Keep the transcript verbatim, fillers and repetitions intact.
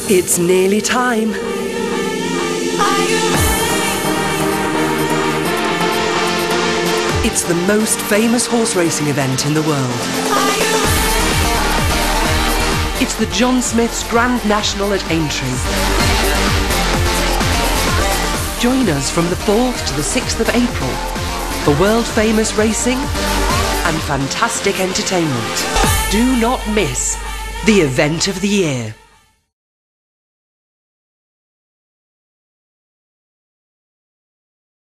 It's nearly time. It's the most famous horse racing event in the world. It's the John Smith's Grand National at Aintree. Join us from the fourth to the sixth of April for world-famous racing and fantastic entertainment. Do not miss the event of the year.